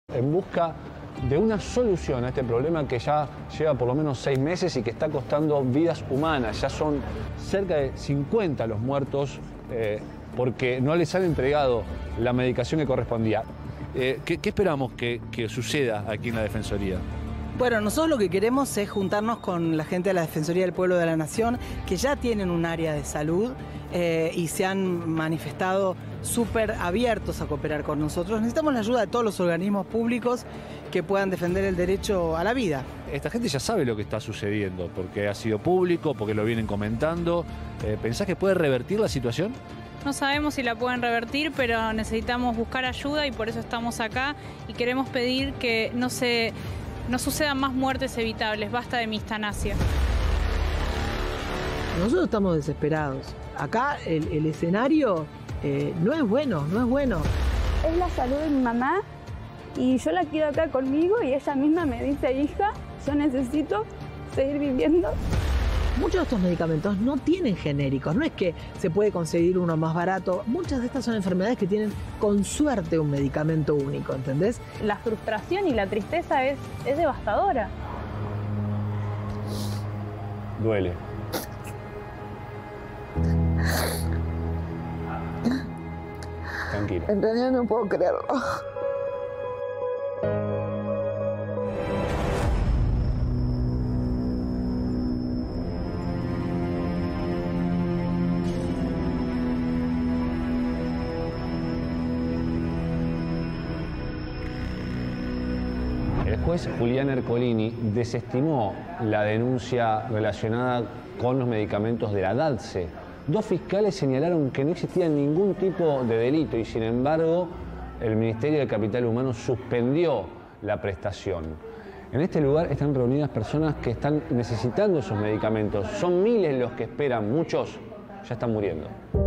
En busca de una solución a este problema que ya lleva por lo menos 6 meses y que está costando vidas humanas. Ya son cerca de 50 los muertos porque no les han entregado la medicación que correspondía. ¿Qué esperamos que suceda aquí en la Defensoría? Bueno, nosotros lo que queremos es juntarnos con la gente de la Defensoría del Pueblo de la Nación, que ya tienen un área de salud y se han manifestado súper abiertos a cooperar con nosotros. Necesitamos la ayuda de todos los organismos públicos que puedan defender el derecho a la vida. Esta gente ya sabe lo que está sucediendo, porque ha sido público, porque lo vienen comentando. ¿Pensás que puede revertir la situación? No sabemos si la pueden revertir, pero necesitamos buscar ayuda y por eso estamos acá y queremos pedir que no sucedan más muertes evitables. Basta de mistanasia. Nosotros estamos desesperados. Acá el escenario no es bueno, no es bueno. Es la salud de mi mamá y yo la quiero acá conmigo y ella misma me dice, hija, yo necesito seguir viviendo. Muchos de estos medicamentos no tienen genéricos, no es que se puede conseguir uno más barato. Muchas de estas son enfermedades que tienen con suerte un medicamento único, ¿entendés? La frustración y la tristeza es devastadora. Duele. Tranquila. En realidad no puedo creerlo. El juez Julián Ercolini desestimó la denuncia relacionada con los medicamentos de la DATSE. 2 fiscales señalaron que no existía ningún tipo de delito y, sin embargo, el Ministerio del Capital Humano suspendió la prestación. En este lugar están reunidas personas que están necesitando esos medicamentos. Son miles los que esperan, muchos ya están muriendo.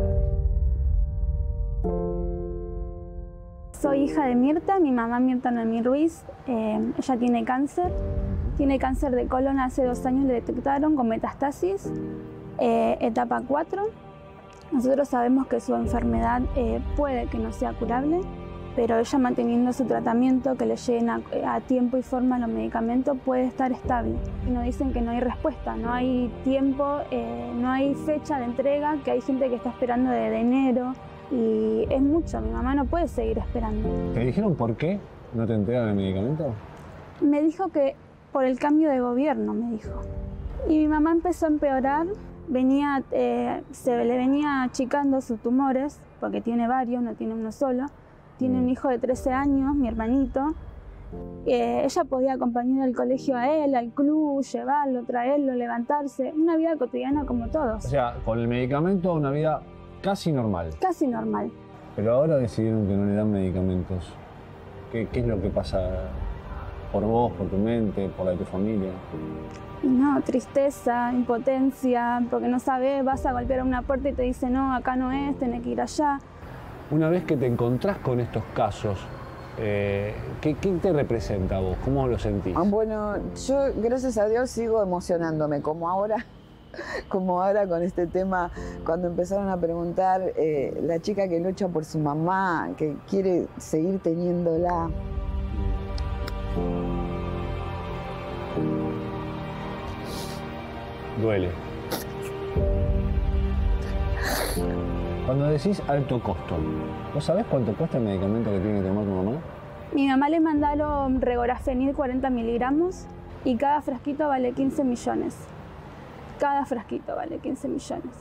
Soy hija de Mirta, mi mamá Mirta Noemí Ruiz. Ella tiene cáncer de colon, hace 2 años le detectaron con metástasis, etapa 4. Nosotros sabemos que su enfermedad puede que no sea curable, pero ella manteniendo su tratamiento, que le lleguen a tiempo y forma los medicamentos, puede estar estable. Y nos dicen que no hay respuesta, no hay tiempo, no hay fecha de entrega, que hay gente que está esperando desde enero. Y es mucho, mi mamá no puede seguir esperando. ¿Te dijeron por qué no te entregan el medicamento? Me dijo que por el cambio de gobierno, me dijo. Y mi mamá empezó a empeorar, se le venía achicando sus tumores, porque tiene varios, no tiene uno solo. Tiene un hijo de 13 años, mi hermanito. Ella podía acompañar al colegio a él, al club, llevarlo, traerlo, levantarse. Una vida cotidiana como todos. O sea, con el medicamento una vida casi normal. Casi normal. Pero ahora decidieron que no le dan medicamentos. ¿Qué es lo que pasa por vos, por tu mente, por la de tu familia? Y no, tristeza, impotencia, porque no sabes, vas a golpear a una puerta y te dice no, acá no es, tenés que ir allá. Una vez que te encontrás con estos casos, ¿qué te representa a vos? ¿Cómo lo sentís? Bueno, yo gracias a Dios sigo emocionándome, como ahora con este tema, cuando empezaron a preguntar la chica que lucha por su mamá, que quiere seguir teniéndola. Duele. Cuando decís alto costo, ¿vos sabés cuánto cuesta el medicamento que tiene que tomar tu mamá? Mi mamá le mandaron regorafenib 40 miligramos y cada frasquito vale 15 millones. Cada frasquito vale 15 millones.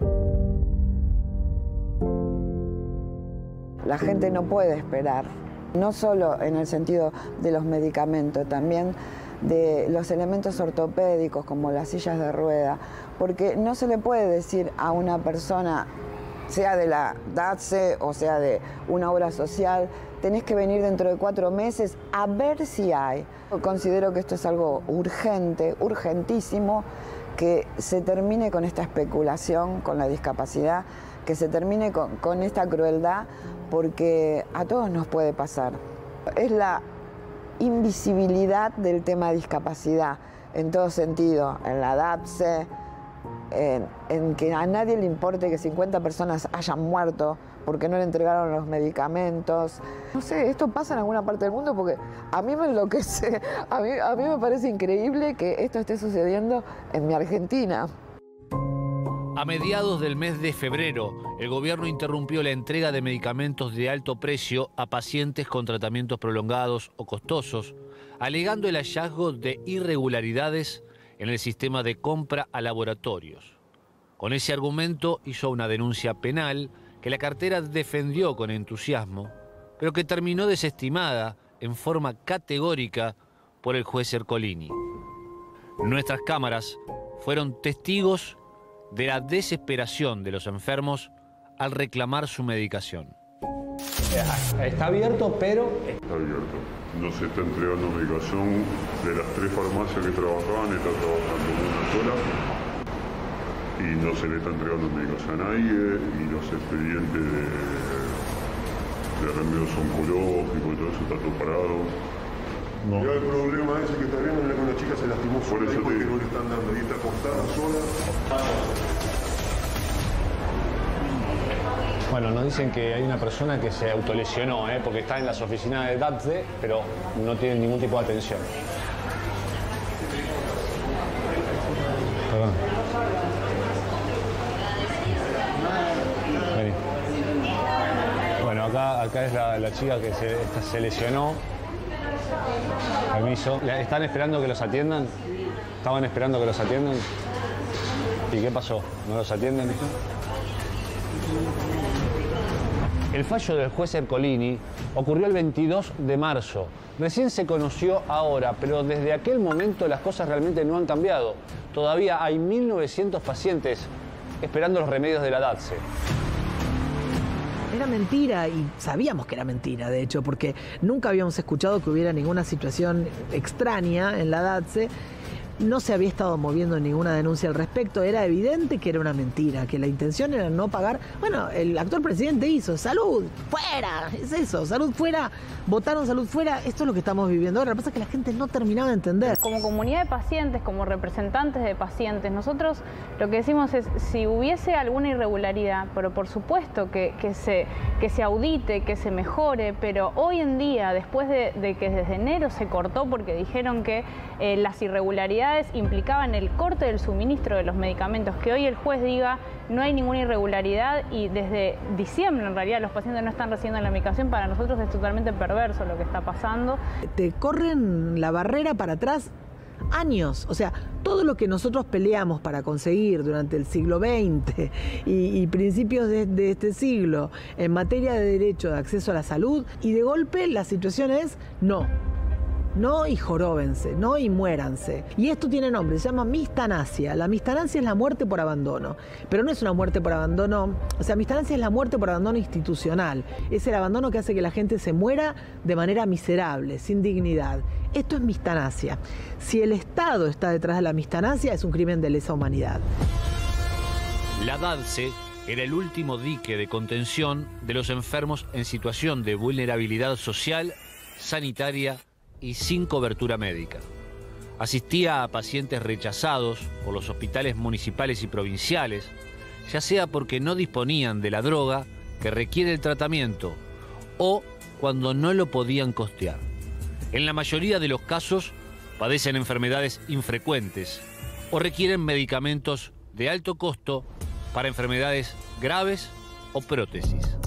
La gente no puede esperar, no solo en el sentido de los medicamentos, también de los elementos ortopédicos como las sillas de rueda, porque no se le puede decir a una persona, sea de la DATSE o sea de una obra social, tenés que venir dentro de 4 meses a ver si hay. Considero que esto es algo urgente, urgentísimo, que se termine con esta especulación con la discapacidad, que se termine con esta crueldad, porque a todos nos puede pasar. Es la invisibilidad del tema de discapacidad, en todo sentido, en la DATSE, en que a nadie le importe que 50 personas hayan muerto ¿Por qué no le entregaron los medicamentos? No sé, esto pasa en alguna parte del mundo porque a mí me enloquece, a mí me parece increíble que esto esté sucediendo en mi Argentina. A mediados del mes de febrero, el gobierno interrumpió la entrega de medicamentos de alto precio a pacientes con tratamientos prolongados o costosos, alegando el hallazgo de irregularidades en el sistema de compra a laboratorios. Con ese argumento hizo una denuncia penal que la cartera defendió con entusiasmo, pero que terminó desestimada en forma categórica por el juez Ercolini. Nuestras cámaras fueron testigos de la desesperación de los enfermos al reclamar su medicación. Está abierto, pero... Está abierto. No se está entregando medicación. De las 3 farmacias que trabajaban, está trabajando una sola. Y no se le está entregando medicación a nadie. Y los expedientes de remedios oncológicos y todo eso está todo parado. No. Ya el problema ese que está viendo es que una chica se lastimó sola porque no le están dando y está acostada sola. Bueno, nos dicen que hay una persona que se autolesionó, porque está en las oficinas de DATSE, pero no tiene ningún tipo de atención. Perdón. Vení. Bueno, acá es la chica que se lesionó. Permiso. ¿Están esperando que los atiendan? ¿Estaban esperando que los atiendan? ¿Y qué pasó? ¿No los atienden? El fallo del juez Ercolini ocurrió el 22 de marzo. Recién se conoció ahora, pero desde aquel momento las cosas realmente no han cambiado. Todavía hay 1.900 pacientes esperando los remedios de la DATSE. Era mentira y sabíamos que era mentira, de hecho, porque nunca habíamos escuchado que hubiera ninguna situación extraña en la DATSE. No se había estado moviendo ninguna denuncia al respecto. Era evidente que era una mentira, que la intención era no pagar. Bueno, el actual presidente hizo salud fuera, es eso, salud fuera, votaron salud fuera. Esto es lo que estamos viviendo ahora. Lo que pasa es que la gente no terminaba de entender. Como comunidad de pacientes, como representantes de pacientes, nosotros lo que decimos es, si hubiese alguna irregularidad, pero por supuesto que se audite, que se mejore, pero hoy en día, después de que desde enero se cortó porque dijeron que las irregularidades implicaban el corte del suministro de los medicamentos, que hoy el juez diga no hay ninguna irregularidad y desde diciembre en realidad los pacientes no están recibiendo la medicación, para nosotros es totalmente perverso lo que está pasando. Te corren la barrera para atrás años, o sea, todo lo que nosotros peleamos para conseguir durante el siglo XX y principios de este siglo en materia de derecho de acceso a la salud, y de golpe la situación es no. No y joróbense, no y muéranse. Y esto tiene nombre, se llama mistanasia. La mistanasia es la muerte por abandono, pero no es una muerte por abandono, o sea, mistanasia es la muerte por abandono institucional. Es el abandono que hace que la gente se muera de manera miserable, sin dignidad. Esto es mistanasia. Si el Estado está detrás de la mistanasia, es un crimen de lesa humanidad. La DATSE era el último dique de contención de los enfermos en situación de vulnerabilidad social, sanitaria y sin cobertura médica. Asistía a pacientes rechazados por los hospitales municipales y provinciales, ya sea porque no disponían de la droga que requiere el tratamiento o cuando no lo podían costear. En la mayoría de los casos padecen enfermedades infrecuentes o requieren medicamentos de alto costo para enfermedades graves o prótesis.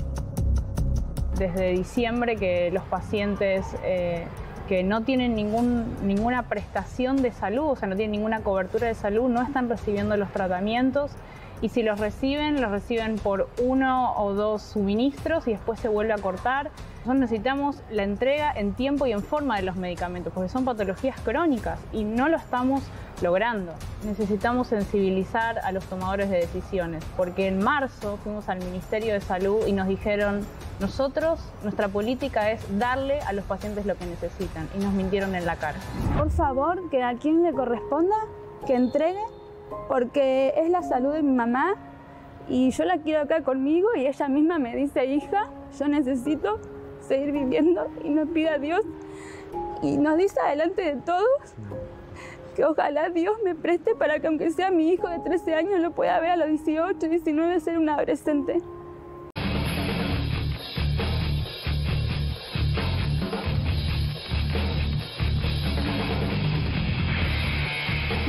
Desde diciembre que los pacientes que no tienen ninguna prestación de salud, o sea, no tienen ninguna cobertura de salud, no están recibiendo los tratamientos, y si los reciben por 1 o 2 suministros y después se vuelve a cortar. Nosotros necesitamos la entrega en tiempo y en forma de los medicamentos, porque son patologías crónicas y no lo estamos logrando. Necesitamos sensibilizar a los tomadores de decisiones, porque en marzo fuimos al Ministerio de Salud y nos dijeron, nosotros, nuestra política es darle a los pacientes lo que necesitan, y nos mintieron en la cara. Por favor, que a quien le corresponda, que entregue, porque es la salud de mi mamá y yo la quiero acá conmigo, y ella misma me dice, hija, yo necesito seguir viviendo, y nos pide a Dios y nos dice delante de todos que ojalá Dios me preste para que aunque sea mi hijo de 13 años lo pueda ver a los 18, 19 ser un adolescente.